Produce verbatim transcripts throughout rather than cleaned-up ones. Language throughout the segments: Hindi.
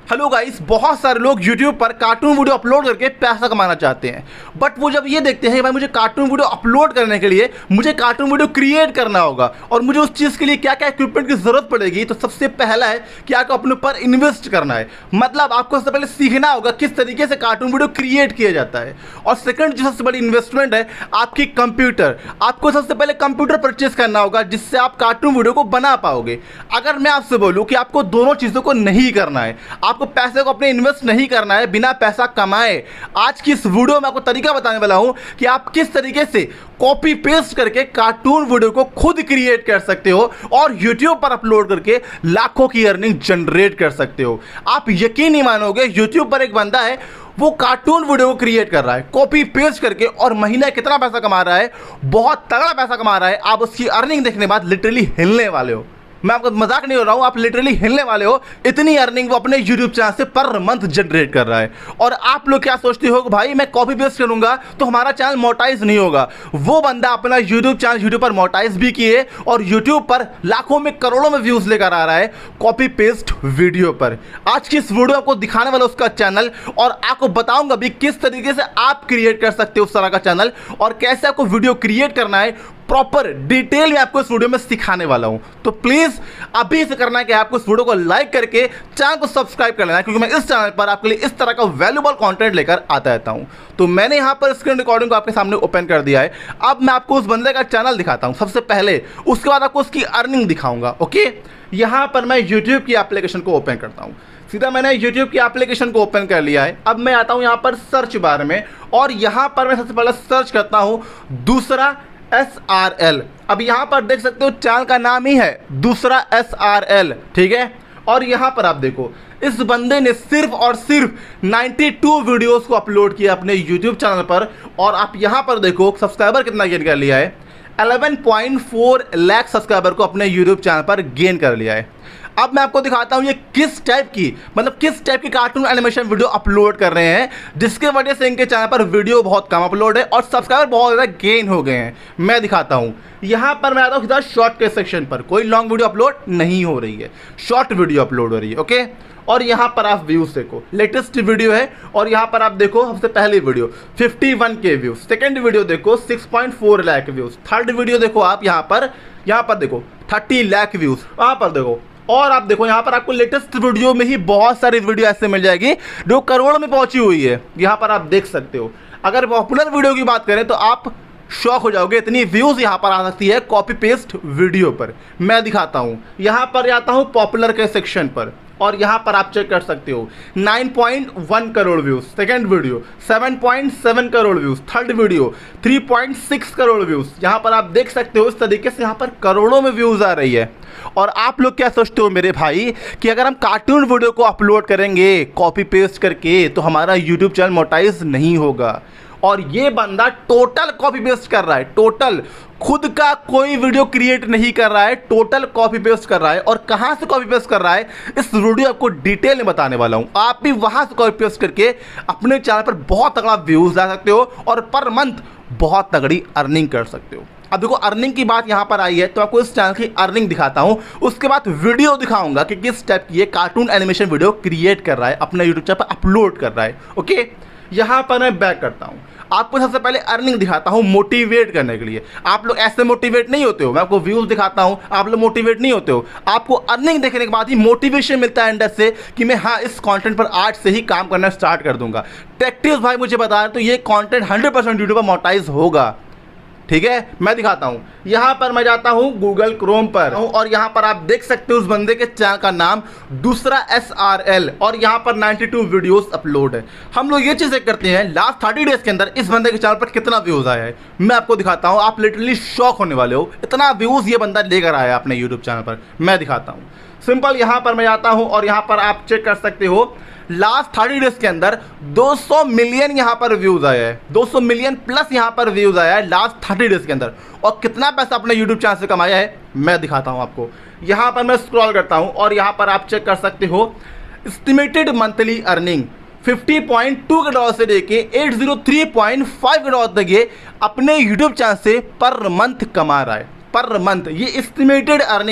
हेलो गाइस, बहुत सारे लोग यूट्यूब पर कार्टून वीडियो अपलोड करके पैसा कमाना चाहते हैं। बट वो जब ये देखते हैं कि भाई मुझे कार्टून वीडियो अपलोड करने के लिए मुझे कार्टून वीडियो क्रिएट करना होगा और मुझे उस चीज़ के लिए क्या क्या इक्विपमेंट की ज़रूरत पड़ेगी, तो सबसे पहला है कि आपको अपने ऊपर इन्वेस्ट करना है। मतलब आपको सबसे पहले सीखना होगा किस तरीके से कार्टून वीडियो क्रिएट किया जाता है। और सेकंड जो सबसे बड़ी इन्वेस्टमेंट है आपकी कंप्यूटर। आपको सबसे पहले कंप्यूटर परचेस करना होगा जिससे आप कार्टून वीडियो को बना पाओगे। अगर मैं आपसे बोलूँ कि आपको दोनों चीज़ों को नहीं करना है, आपको पैसे को अपने इन्वेस्ट नहीं करना है बिना पैसा कमाए, आज की इस वीडियो में आपको तरीका बताने वाला हूं कि आप किस तरीके से कॉपी पेस्ट करके कार्टून वीडियो को खुद क्रिएट कर सकते हो और YouTube पर अपलोड करके लाखों की अर्निंग जनरेट कर सकते हो। आप यकीन नहीं मानोगे, YouTube पर एक बंदा है, वो कार्टून वीडियो को क्रिएट कर रहा है कॉपी पेस्ट करके और महीने कितना पैसा कमा रहा है, बहुत तगड़ा पैसा कमा रहा है। आप उसकी अर्निंग देखने के बाद लिटरली हिलने वाले हो। मैं आपको मजाक नहीं हो रहा हूँ, आप लिटरली हिलने वाले हो। इतनी अर्निंग वो अपने यूट्यूब चैनल से पर मंथ जनरेट कर रहा है। और आप लोग क्या सोचते हो कि भाई मैं कॉपी पेस्ट करूंगा तो हमारा चैनल मोनेटाइज नहीं होगा। वो बंदा अपना यूट्यूब चैनल यूट्यूब पर मोनेटाइज भी किए और यूट्यूब पर लाखों में करोड़ों में व्यूज लेकर आ रहा है कॉपी पेस्ट वीडियो पर। आज की इस वीडियो आपको दिखाने वाला उसका चैनल और आपको बताऊंगा भी किस तरीके से आप क्रिएट कर सकते हो उस तरह का चैनल और कैसे आपको वीडियो क्रिएट करना है, प्रॉपर डिटेल में आपको इस वीडियो में सिखाने वाला हूं। तो प्लीज अभी से करना है कि आपको इस वीडियो को लाइक करके चैनल को सब्सक्राइब कर लेना है, क्योंकि मैं इस चैनल पर आपके लिए इस तरह का वैल्यूएबल कंटेंट लेकर आता रहता हूं। तो मैंने यहां पर स्क्रीन रिकॉर्डिंग को आपके सामने ओपन कर दिया है। अब मैं आपको उस बंदे का चैनल दिखाता हूं सबसे पहले, उसके बाद आपको उसकी अर्निंग दिखाऊंगा। ओके, यहां पर मैं यूट्यूब की एप्लीकेशन को ओपन करता हूं। सीधा मैंने YouTube की एप्लीकेशन को ओपन कर लिया है। अब मैं आता हूं यहां पर सर्च बार में और यहां पर मैं सबसे पहले सर्च करता हूं दूसरा एस आर एल। अब यहां पर देख सकते हो चैनल का नाम ही है दूसरा एस आर एल, ठीक है। और यहां पर आप देखो इस बंदे ने सिर्फ और सिर्फ बानवे वीडियोस को अपलोड किया अपने YouTube चैनल पर और आप यहां पर देखो सब्सक्राइबर कितना गेन कर लिया है, ग्यारह पॉइंट चार लाख सब्सक्राइबर को अपने YouTube चैनल पर गेन कर लिया है। अब मैं आपको दिखाता हूं ये किस टाइप की मतलब किस टाइप की कार्टून एनिमेशन वीडियो अपलोड कर रहे हैं जिसके वजह से इनके चैनल पर वीडियो बहुत कम अपलोड है और सब्सक्राइबर बहुत ज़्यादा गेन हो गए हैं। मैं दिखाता हूं, यहां पर मैं आता हूं सीधा शॉर्ट के सेक्शन पर। कोई लॉन्ग वीडियो अपलोड नहीं हो रही है, शॉर्ट वीडियो अपलोड हो रही है। ओके, और यहां पर आप व्यूज देखो, लेटेस्ट वीडियो है और यहां पर आप देखो सबसे पहली वीडियो इक्यावन के व्यूज, सेकंड वीडियो देखो छह पॉइंट चार लाख व्यूज, थर्ड वीडियो देखो आप यहां पर यहां पर देखो तीस लाख व्यूज, वहां पर देखो। और आप देखो यहां पर आपको लेटेस्ट वीडियो में ही बहुत सारी वीडियो ऐसे मिल जाएगी जो करोड़ में पहुंची हुई है। यहां पर आप देख सकते हो। अगर पॉपुलर वीडियो की बात करें तो आप शॉक हो जाओगे, इतनी व्यूज यहां पर आ सकती है कॉपी पेस्ट वीडियो पर। मैं दिखाता हूं, यहां पर जाता हूं पॉपुलर के सेक्शन पर और यहां पर आप चेक कर सकते हो नौ पॉइंट एक करोड़ व्यूज, सेकंड वीडियो सात पॉइंट सात करोड़ व्यूज, थर्ड वीडियो तीन पॉइंट छह करोड़ व्यूज। यहां पर आप देख सकते हो इस तरीके से यहां पर करोड़ों में व्यूज आ रही है। और आप लोग क्या सोचते हो मेरे भाई कि अगर हम कार्टून वीडियो को अपलोड करेंगे कॉपी पेस्ट करके तो हमारा यूट्यूब चैनल मोनेटाइज नहीं होगा। और ये बंदा टोटल कॉपी पेस्ट कर रहा है, टोटल खुद का कोई वीडियो क्रिएट नहीं कर रहा है, टोटल कॉपी पेस्ट कर रहा है। और कहां से कॉपी पेस्ट कर रहा है इस वीडियो आपको डिटेल में बताने वाला हूं। आप भी वहां से कॉपी पेस्ट करके अपने चैनल पर बहुत तगड़ा व्यूज ला सकते हो और पर मंथ बहुत तगड़ी अर्निंग कर सकते हो। अब देखो अर्निंग की बात यहां पर आई है तो आपको इस चैनल की अर्निंग दिखाता हूं, उसके बाद वीडियो दिखाऊंगा कि किस टाइप की ये कार्टून एनिमेशन वीडियो क्रिएट कर रहा है, अपने यूट्यूब चैनल पर अपलोड कर रहा है। ओके, यहां पर मैं बैक करता हूं, आपको सबसे पहले अर्निंग दिखाता हूं मोटिवेट करने के लिए। आप लोग ऐसे मोटिवेट नहीं होते हो, मैं आपको व्यूज दिखाता हूं, आप लोग मोटिवेट नहीं होते हो। आपको अर्निंग देखने के बाद ही मोटिवेशन मिलता है अंदर से कि मैं हाँ इस कंटेंट पर आज से ही काम करना स्टार्ट कर दूंगा। टेक्टिव्स भाई मुझे बता रहे तो ये कंटेंट हंड्रेड परसेंट यूट्यूब पर मोनेटाइज होगा, ठीक है। मैं दिखाता हूं, यहां पर मैं जाता हूं गूगल क्रोम पर और यहां पर आप देख सकते हो उस बंदे के चैनल का नाम दूसरा एस आर एल और यहां पर बानवे वीडियोस अपलोड है। हम लोग ये चीज चेक करते हैं लास्ट तीस डेज के अंदर इस बंदे के चैनल पर कितना व्यूज आया है। मैं आपको दिखाता हूं, आप लिटरली शॉक होने वाले हो, इतना व्यूज ये बंदा लेकर आया अपने यूट्यूब चैनल पर। मैं दिखाता हूं, सिंपल यहां पर मैं जाता हूं और यहां पर आप चेक कर सकते हो लास्ट तीस डेज के अंदर दो सौ मिलियन यहां पर व्यूज आया है, दो सौ मिलियन प्लस यहां पर व्यूज आया है लास्ट तीस डेज के अंदर। और कितना पैसा अपने यूट्यूब चैनल से कमाया है मैं दिखाता हूं आपको। यहां पर मैं स्क्रॉल करता हूं और यहां पर आप चेक कर सकते हो एस्टिमेटेड मंथली अर्निंग पचास पॉइंट दो के डॉलर से लेके आठ सौ तीन पॉइंट पाँच के डॉलर तक ये अपने यूट्यूब चैनल से पर मंथ कमा रहा है। पर मंथ ये एस्टिमेटेड अर्निंग है,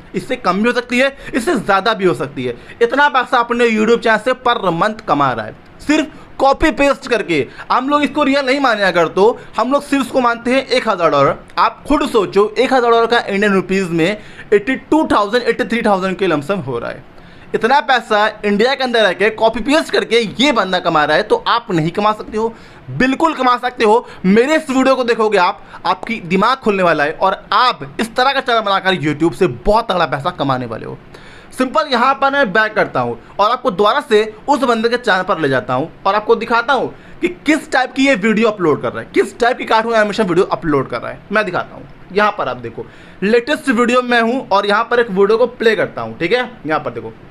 इससे कम भी हो सकती है, इससे ज़्यादा भी हो सकती है। इतना पैसा अपने यूट्यूब चैनल से पर मंथ कमा रहा है सिर्फ कॉपी पेस्ट करके। हम लोग इसको रियल नहीं माने, अगर तो हम लोग सिर्फ इसको मानते हैं एक हज़ार डॉलर। आप खुद सोचो, एक हज़ार डॉलर का इंडियन रुपीज़ में eighty two thousand eighty three thousand के लमसम हो रहा है। इतना पैसा इंडिया के अंदर रह के कॉपी पेस्ट करके ये बंदा कमा रहा है, तो आप नहीं कमा सकते हो? बिल्कुल कमा सकते हो। मेरे इस वीडियो को देखोगे आप, आपकी दिमाग खुलने वाला है और आप इस तरह का चैनल बनाकर यूट्यूब से बहुत तगड़ा पैसा कमाने वाले हो। सिंपल यहाँ पर मैं बैक करता हूँ और आपको दोबारा से उस बंदे के चैनल पर ले जाता हूँ और आपको दिखाता हूँ कि किस टाइप की ये वीडियो अपलोड कर रहा है, किस टाइप की कार्टून एनिमेशन वीडियो अपलोड कर रहा है। मैं दिखाता हूँ। यहाँ पर आप देखो, लेटेस्ट वीडियो में हूँ और यहाँ पर एक वीडियो को प्ले करता हूँ, ठीक है। यहाँ पर देखो,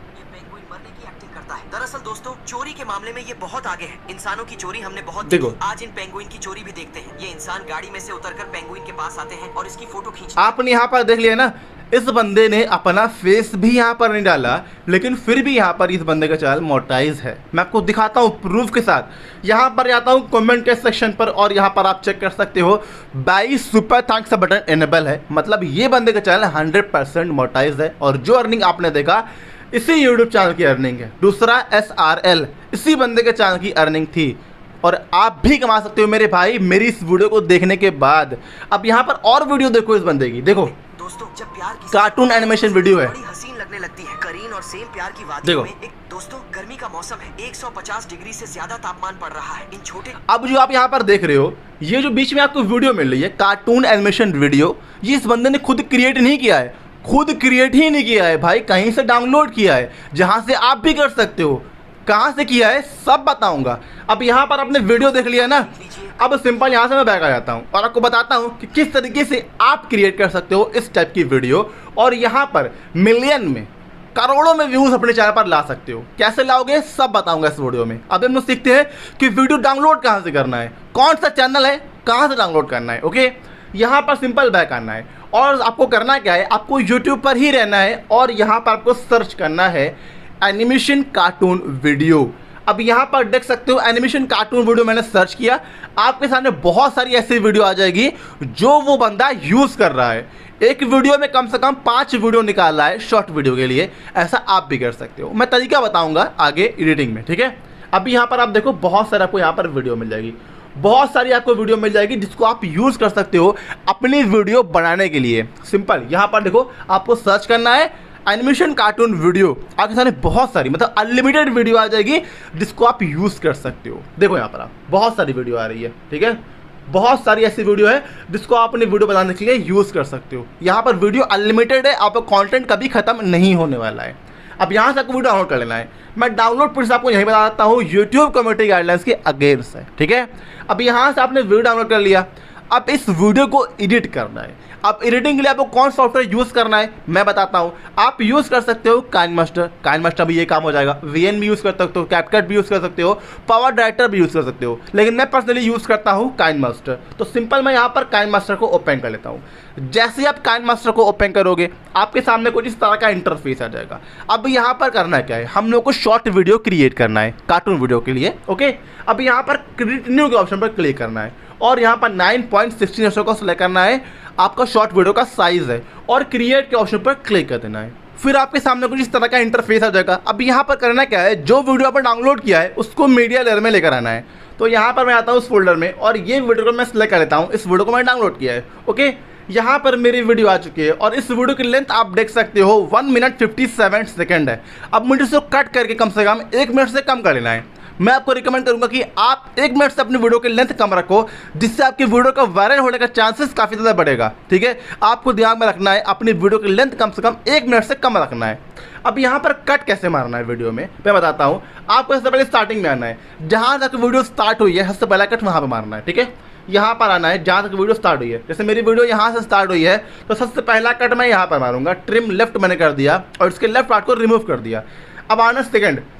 दरअसल दोस्तों चोरी के मामले में ये बहुत आगे है। इंसानों की चोरी हमने बहुत देखो, आज इन पेंगुइन की चोरी भी देखते हैं। ये इंसान गाड़ी में से उतरकर पेंगुइन के पास आते हैं और इसकी फोटो खींच। आपने यहाँ पर देख लिया ना, इस बंदे ने अपना फेस भी यहाँ पर नहीं डाला, लेकिन फिर भी यहाँ पर इस बंदे का चैनल मोनेटाइज है। मैं आपको दिखाता हूँ प्रूफ के साथ। यहाँ पर जाता हूँ कमेंट के सेक्शन पर और यहाँ पर आप चेक कर सकते हो बाईस सुपर थैंक्स का बटन एनेबल है। मतलब ये बंदे का चैनल हंड्रेड परसेंट मोनेटाइज है और जो अर्निंग आपने देखा इसी यूट्यूब चैनल की अर्निंग है। दूसरा एस आर एल इसी बंदे के चैनल की अर्निंग थी और आप भी कमा सकते हो मेरे भाई मेरी इस वीडियो को देखने के बाद। अब यहाँ पर और वीडियो देखो इस बंदे की, देखो दोस्तों जब प्यार की कार्टून एनिमेशन वीडियो है, बड़ी हसीन लगने लगती है। करीन और सेम प्यार की वादियों में एक दोस्तों गर्मी का मौसम है, एक सौ पचास डिग्री से ज्यादा तापमान पड़ रहा है। इन छोटे अब जो आप यहाँ पर देख रहे हो, ये जो बीच में आपको वीडियो मिल रही है कार्टून एनिमेशन वीडियो, ये इस बंदे ने खुद क्रिएट नहीं किया है, खुद क्रिएट ही नहीं किया है भाई, कहीं से डाउनलोड किया है, जहां से आप भी कर सकते हो। कहां से किया है सब बताऊंगा। अब यहां पर आपने वीडियो देख लिया ना, अब सिंपल यहां से मैं बैक आ जाता हूं और आपको बताता हूं कि किस तरीके से आप क्रिएट कर सकते हो इस टाइप की वीडियो और यहां पर मिलियन में, करोड़ों में व्यूज अपने चैनल पर ला सकते हो। कैसे लाओगे सब बताऊंगा इस वीडियो में। अब हम लोग सीखते हैं कि वीडियो डाउनलोड कहां से करना है, कौन सा चैनल है, कहां से डाउनलोड करना है। ओके, यहाँ पर सिंपल बैक आना है और आपको करना क्या है, आपको यूट्यूब पर ही रहना है और यहाँ पर आपको सर्च करना है एनिमेशन कार्टून वीडियो। अब यहाँ पर देख सकते हो एनिमेशन कार्टून वीडियो मैंने सर्च किया, आपके सामने बहुत सारी ऐसी वीडियो आ जाएगी जो वो बंदा यूज़ कर रहा है। एक वीडियो में कम से कम पाँच वीडियो निकाल रहा है शॉर्ट वीडियो के लिए। ऐसा आप भी कर सकते हो, मैं तरीका बताऊँगा आगे एडिटिंग में, ठीक है। अभी यहाँ पर आप देखो बहुत सारा आपको यहाँ पर वीडियो मिल जाएगी, बहुत सारी आपको वीडियो मिल जाएगी जिसको आप यूज़ कर सकते हो अपनी वीडियो बनाने के लिए। सिंपल यहाँ पर देखो, आपको सर्च करना है एनिमेशन कार्टून वीडियो, आपके सामने बहुत सारी मतलब अनलिमिटेड वीडियो आ जाएगी जिसको आप यूज़ कर सकते हो। देखो यहाँ पर आप बहुत सारी वीडियो आ रही है, ठीक है, बहुत सारी ऐसी वीडियो है जिसको आप अपनी वीडियो बनाने के लिए यूज़ कर सकते हो। यहाँ पर वीडियो अनलिमिटेड है, आपका कॉन्टेंट कभी ख़त्म नहीं होने वाला है। अब यहाँ से आपको वीडियो डाउनलोड कर लेना है। मैं डाउनलोड प्रोसेस आपको यहीं बता देता हूँ, यूट्यूब कम्युनिटी गाइडलाइंस के अगेंस्ट है, ठीक है। अब यहाँ से आपने वीडियो डाउनलोड कर लिया, अब इस वीडियो को एडिट करना है। अब एडिटिंग के लिए आपको कौन सॉफ्टवेयर यूज़ करना है मैं बताता हूँ। आप यूज़ कर सकते हो काइनमास्टर, काइनमास्टर भी ये काम हो जाएगा, वीएन भी यूज़ कर सकते हो, कैपकट भी यूज़ कर सकते हो, पावर डायरेक्टर भी यूज़ कर सकते हो, लेकिन मैं पर्सनली यूज़ करता हूँ काइनमास्टर। तो सिंपल मैं यहाँ पर काइनमास्टर को ओपन कर लेता हूँ। जैसे ही आप काइनमास्टर को ओपन करोगे आपके सामने कुछ इस तरह का इंटरफेस आ जाएगा। अब यहाँ पर करना क्या है, हम लोग को शॉर्ट वीडियो क्रिएट करना है कार्टून वीडियो के लिए। ओके, अब यहाँ पर क्रिएट न्यू के ऑप्शन पर क्लिक करना है और यहाँ पर नाइन पॉइंट सिक्सटीन रेशो को सिलेक्ट करना है, आपका शॉर्ट वीडियो का साइज है, और क्रिएट के ऑप्शन पर क्लिक कर देना है। फिर आपके सामने कुछ इस तरह का इंटरफेस आ जाएगा। अब यहाँ पर करना क्या है, जो वीडियो आपने डाउनलोड किया है उसको मीडिया लेयर में लेकर आना है। तो यहाँ पर मैं आता हूँ उस फोल्डर में और ये वीडियो को मैं सिलेक्ट कर लेता हूँ, इस वीडियो को मैंने डाउनलोड किया है। ओके, यहाँ पर मेरी वीडियो आ चुकी है और इस वीडियो की लेंथ आप देख सकते हो one minute fifty seven second है। अब मुझे इसको कट करके कम से कम एक मिनट से कम कर लेना है। मैं आपको रिकमेंड करूंगा कि आप एक मिनट से अपनी वीडियो की लेंथ कम रखो, जिससे आपकी वीडियो का वायरल होने का चांसेस काफ़ी ज़्यादा बढ़ेगा, ठीक है। आपको दिमाग में रखना है अपनी वीडियो की लेंथ कम से कम एक मिनट से कम रखना है। अब यहाँ पर कट कैसे मारना है वीडियो में मैं बताता हूँ। आपको सबसे पहले स्टार्टिंग में आना है, जहाँ तक वीडियो स्टार्ट हुई है सबसे पहला कट वहाँ पर मारना है, ठीक है। यहाँ पर आना है जहाँ तक वीडियो स्टार्ट हुई है। जैसे मेरी वीडियो यहाँ से स्टार्ट हुई है तो सबसे पहला कट मैं यहाँ पर मारूंगा, ट्रिम लेफ्ट मैंने कर दिया और इसके लेफ्ट पार्ट को रिमूव कर दिया। अब आना सेकंड,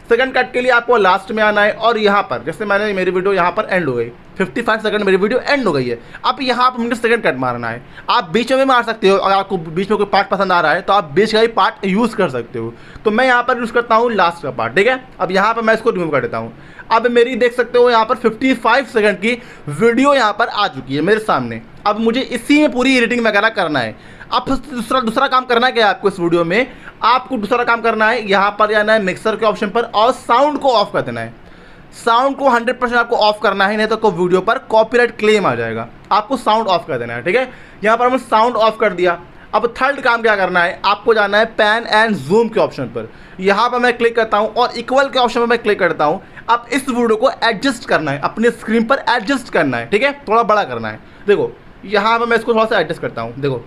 सेकंड कट के लिए आपको लास्ट में आना है और यहाँ पर जैसे मैंने मेरी वीडियो यहाँ पर एंड हो गई, पचपन सेकंड मेरी वीडियो एंड हो गई है। अब यहाँ पर मुझे सेकंड कट मारना है। आप बीच में भी मार सकते हो, अगर आपको बीच में कोई पार्ट पसंद आ रहा है तो आप बीच का ही पार्ट यूज़ कर सकते हो। तो मैं यहाँ पर यूज़ करता हूँ लास्ट का पार्ट, ठीक है। अब यहाँ पर मैं इसको रिमूव कर देता हूँ। अब मेरी देख सकते हो यहाँ पर पचपन सेकंड की वीडियो यहाँ पर आ चुकी है मेरे सामने। अब मुझे इसी में पूरी एडिटिंग वगैरह करना है। अब दूसरा दूसरा काम करना क्या है आपको इस वीडियो में, आपको दूसरा काम करना है यहाँ पर जाना है मिक्सर के ऑप्शन पर और साउंड को ऑफ कर देना है। साउंड को हंड्रेड परसेंट आपको ऑफ करना है, नहीं तो को वीडियो पर कॉपीराइट क्लेम आ जाएगा। आपको साउंड ऑफ कर देना है, ठीक है। यहाँ पर हमने साउंड ऑफ कर दिया। अब थर्ड काम क्या करना है, आपको जाना है पैन एंड जूम के ऑप्शन पर। यहाँ पर मैं क्लिक करता हूँ और इक्वल के ऑप्शन पर मैं क्लिक करता हूँ। अब इस वीडियो को एडजस्ट करना है, अपने स्क्रीन पर एडजस्ट करना है, ठीक है, थोड़ा बड़ा करना है। देखो यहाँ पर मैं इसको थोड़ा सा एडजस्ट करता हूँ। देखो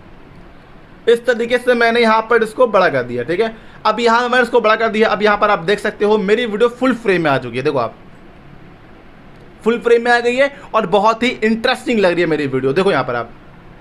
इस तरीके से मैंने यहाँ पर इसको बड़ा कर दिया, ठीक है। अब यहाँ मैंने इसको बड़ा कर दिया। अब यहाँ पर आप देख सकते हो मेरी वीडियो फुल फ्रेम में आ चुकी है। देखो आप फुल फ्रेम में आ गई है और बहुत ही इंटरेस्टिंग लग रही है मेरी वीडियो। देखो यहाँ पर आप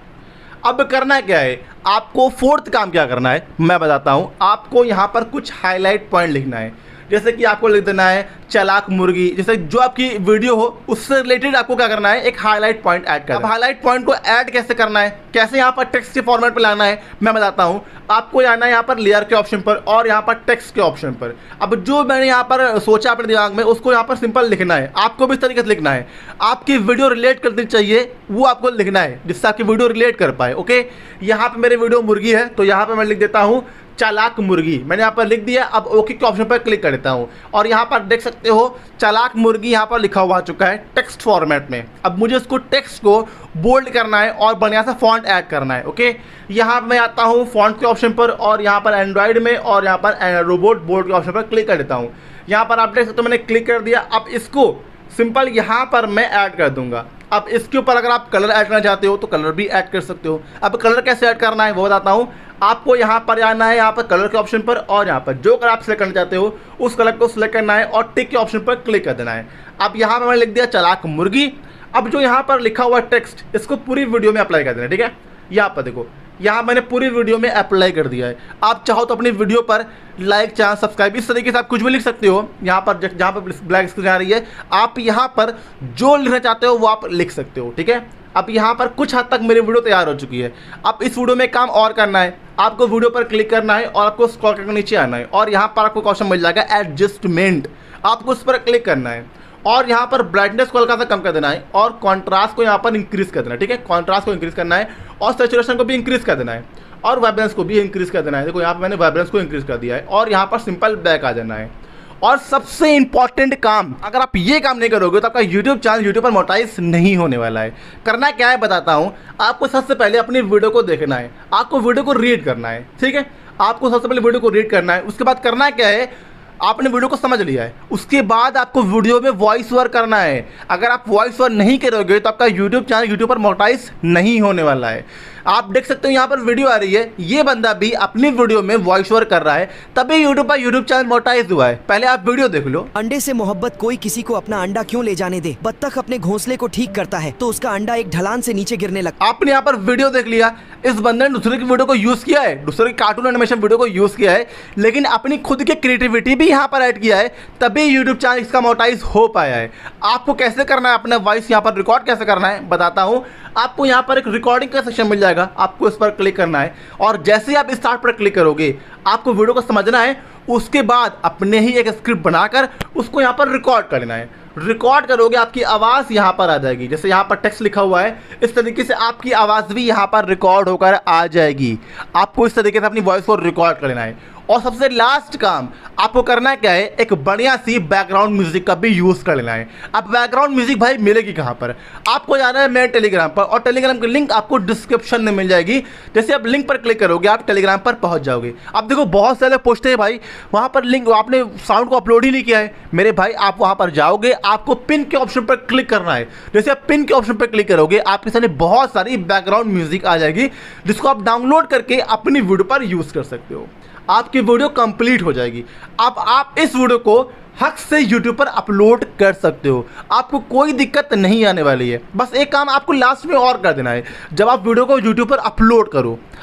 अब करना क्या है, आपको फोर्थ काम क्या करना है मैं बताता हूँ। आपको यहाँ पर कुछ हाईलाइट पॉइंट लिखना है, जैसे कि आपको लिख देना है चालाक मुर्गी, जैसे जो आपकी वीडियो हो उससे रिलेटेड आपको क्या करना है, एक हाईलाइट पॉइंट ऐड करना है। अब हाईलाइट पॉइंट को ऐड कैसे करना है, कैसे यहाँ पर टेक्स्ट के फॉर्मेट पे लाना है मैं बताता हूँ। आपको जाना है यहाँ पर लेयर के ऑप्शन पर और यहाँ पर टेक्स्ट के ऑप्शन पर। अब जो मैंने यहाँ पर सोचा अपने दिमाग में उसको यहाँ पर सिंपल लिखना है। आपको भी इस तरीके से लिखना है, आपकी वीडियो रिलेट करनी चाहिए वो आपको लिखना है जिससे आपकी वीडियो रिलेट कर पाए। ओके, यहाँ पर मेरी वीडियो मुर्गी है तो यहाँ पर मैं लिख देता हूँ चालाक मुर्गी, मैंने यहाँ पर लिख दिया। अब ओके के ऑप्शन पर क्लिक कर देता हूँ और यहाँ पर देख सकते हो चालाक मुर्गी यहाँ पर लिखा हुआ आ चुका है टेक्स्ट फॉर्मेट में। अब मुझे इसको टेक्स्ट को बोल्ड करना है और बढ़िया सा फॉन्ट ऐड करना है। ओके, यहाँ मैं आता हूँ फॉन्ट के ऑप्शन पर और यहाँ पर एंड्रॉइड में और यहाँ पर रोबोट बोर्ड के ऑप्शन पर क्लिक कर देता हूँ। यहाँ पर आप देख सकते हो मैंने क्लिक कर दिया। अब इसको सिंपल यहाँ पर मैं ऐड कर दूंगा। अब इसके ऊपर अगर आप कलर ऐड करना चाहते हो तो कलर भी ऐड कर सकते हो। अब कलर कैसे ऐड करना है वो बताता हूँ। आपको यहाँ पर आना है, यहाँ पर कलर के ऑप्शन पर और यहाँ पर जो कलर आप सिलेक्ट करना चाहते हो उस कलर को सिलेक्ट करना है और टिक के ऑप्शन पर क्लिक कर देना है। अब यहाँ पर मैंने लिख दिया चालाक मुर्गी। अब जो यहाँ पर लिखा हुआ टेक्स्ट इसको पूरी वीडियो में अप्लाई कर देना, ठीक है। यहाँ पर देखो, यहाँ मैंने पूरी वीडियो में अप्लाई कर दिया है। आप चाहो तो अपनी वीडियो पर लाइक चैनल सब्सक्राइब इस तरीके से आप कुछ भी लिख सकते हो। यहाँ पर जहाँ पर ब्लैक स्क्रीन आ रही है आप यहाँ पर जो लिखना चाहते हो वो आप लिख सकते हो, ठीक है। अब यहाँ पर कुछ हद तक मेरी वीडियो तैयार हो चुकी है। अब इस वीडियो में काम और करना है, आपको वीडियो पर क्लिक करना है और आपको स्क्रॉल करके नीचे आना है और यहाँ पर आपको क्वेश्चन मिल जाएगा एडजस्टमेंट, आपको उस पर क्लिक करना है और यहाँ पर ब्राइटनेस को हल्का सा कम कर देना है और कॉन्ट्रास्ट को यहाँ पर इंक्रीज कर देना है, ठीक है। कॉन्ट्रास्ट को इंक्रीज करना है और सैचुरेशन को भी इंक्रीज कर देना है और वाइब्रेंस को भी इंक्रीज कर देना है। देखो यहाँ पर मैंने वाइब्रेंस को इंक्रीज कर दिया है और यहाँ पर सिंपल बैक आ जाना है। और सबसे इंपॉर्टेंट काम, अगर आप ये काम नहीं करोगे तो आपका यूट्यूब चैनल यूट्यूब पर मोनेटाइज नहीं होने वाला है। करना क्या है बताता हूँ। आपको सबसे पहले अपनी वीडियो को देखना है, आपको वीडियो को रीड करना है, ठीक है। आपको सबसे पहले वीडियो को रीड करना है। उसके बाद करना क्या है, आपने वीडियो को समझ लिया है, उसके बाद आपको वीडियो में वॉइस ओवर करना है। अगर आप वॉइस ओवर नहीं करोगे तो आपका यूट्यूब चैनल यूट्यूब पर मोनेटाइज नहीं होने वाला है। आप देख सकते हो यहाँ पर वीडियो आ रही है, ये बंदा भी अपनी वीडियो में वॉइस ओवर कर रहा है तभी यूट्यूब पर यूट्यूब चैनल मोनेटाइज हुआ है। पहले आप वीडियो देख लो। अंडे से मोहब्बत कोई किसी को अपना अंडा क्यों ले जाने दे। बत्तख अपने घोंसले को ठीक करता है तो उसका अंडा एक ढलान से नीचे गिरने लगता। आपने यहाँ पर वीडियो देख लिया, इस बंदे ने दूसरे की वीडियो को यूज किया है, दूसरे की कार्टून एनिमेशन वीडियो को यूज किया है, लेकिन अपनी खुद की क्रिएटिविटी भी यहाँ पर ऐड किया है तभी यूट्यूब चैनल इसका मोनेटाइज हो पाया है। आपको कैसे करना है, अपना वॉइस यहाँ पर रिकॉर्ड कैसे करना है बताता हूँ। आपको यहाँ पर एक रिकॉर्डिंग का सेक्शन मिल जाएगा, आपको इस पर क्लिक करना है और जैसे ही आप स्टार्ट पर क्लिक करोगे आपको वीडियो को समझना है। उसके बाद अपने ही एक स्क्रिप्ट बनाकर उसको यहाँ पर रिकॉर्ड कर लेना है। रिकॉर्ड करोगे आपकी आवाज़ यहाँ पर आ जाएगी, जैसे यहाँ पर टेक्स्ट लिखा हुआ है इस तरीके से आपकी आवाज़ भी यहाँ पर रिकॉर्ड होकर आ जाएगी। आपको इस तरीके से अपनी वॉइस को रिकॉर्ड कर लेना है। और सबसे लास्ट काम आपको करना क्या है, एक बढ़िया सी बैकग्राउंड म्यूजिक का भी यूज़ कर लेना है। अब बैकग्राउंड म्यूजिक भाई मिलेगी कहाँ पर, आपको जाना है मेरे टेलीग्राम पर और टेलीग्राम की लिंक आपको डिस्क्रिप्शन में मिल जाएगी। जैसे आप लिंक पर क्लिक करोगे आप टेलीग्राम पर पहुँच जाओगे। अब देखो बहुत सारे लोग पूछते हैं भाई वहाँ पर लिंक, आपने साउंड को अपलोड ही नहीं किया है। मेरे भाई आप वहाँ पर जाओगे, आपको पिन के ऑप्शन पर क्लिक करना है। जैसे आप पिन के ऑप्शन पर क्लिक करोगे आपके सामने बहुत सारी बैकग्राउंड म्यूजिक आ जाएगी जिसको आप डाउनलोड करके अपनी वीडियो पर यूज़ कर सकते हो। आपकी वीडियो कंप्लीट हो जाएगी। अब आप इस वीडियो को हक से यूट्यूब पर अपलोड कर सकते हो, आपको कोई दिक्कत नहीं आने वाली है। बस एक काम आपको लास्ट में और कर देना है, जब आप वीडियो को यूट्यूब पर अपलोड करो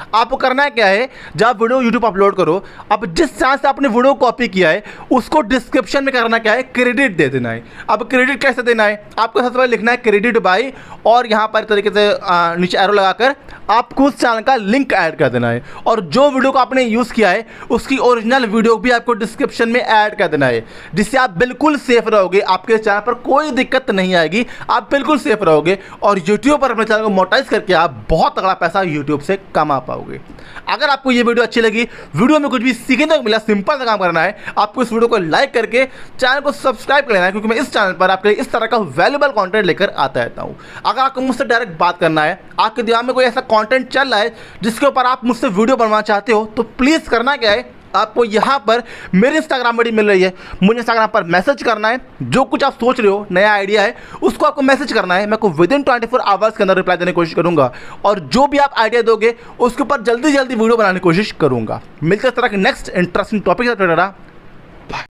आपको करना है क्या है, जब आप वीडियो यूट्यूब अपलोड करो, अब जिस चैनल से आपने वीडियो कॉपी किया है उसको डिस्क्रिप्शन में करना क्या है, क्रेडिट दे देना है। अब क्रेडिट कैसे देना है, आपको सबसे पहले लिखना है क्रेडिट बाय, और यहाँ पर तरीके से आ, नीचे एरो लगाकर आपको उस चैनल का लिंक ऐड कर देना है, और जो वीडियो को आपने यूज़ किया है उसकी ओरिजिनल वीडियो भी आपको डिस्क्रिप्शन में ऐड कर देना है, जिससे आप बिल्कुल सेफ रहोगे, आपके चैनल पर कोई दिक्कत नहीं आएगी, आप बिल्कुल सेफ रहोगे और यूट्यूब पर अपने चैनल को मोनेटाइज करके आप बहुत तगड़ा पैसा यूट्यूब से कमा पाओगे। अगर आपको ये वीडियो अच्छी लगी, वीडियो में कुछ भी सीखने को मिला, सिंपल सा काम करना है, आपको इस वीडियो को लाइक करके चैनल को सब्सक्राइब कर लेना है, क्योंकि मैं इस चैनल पर आपके लिए इस तरह का वैल्यूएबल कंटेंट लेकर आता रहता हूँ। अगर आपको मुझसे डायरेक्ट बात करना है, आपके दिमाग में कोई ऐसा कंटेंट चल रहा है जिसके ऊपर आप मुझसे वीडियो बनवाना चाहते हो, तो प्लीज़ करना क्या है, आपको यहाँ पर मेरी इंस्टाग्राम आईडी मिल रही है, मुझे इंस्टाग्राम पर मैसेज करना है, जो कुछ आप सोच रहे हो नया आइडिया है उसको आपको मैसेज करना है, मैं को within twenty four hours के अंदर रिप्लाई देने की कोशिश करूँगा, और जो भी आप आइडिया दोगे उसके ऊपर जल्दी जल्दी वीडियो बनाने की कोशिश करूँगा। मिलते इस तरह के नेक्स्ट इंटरेस्टिंग टॉपिक से।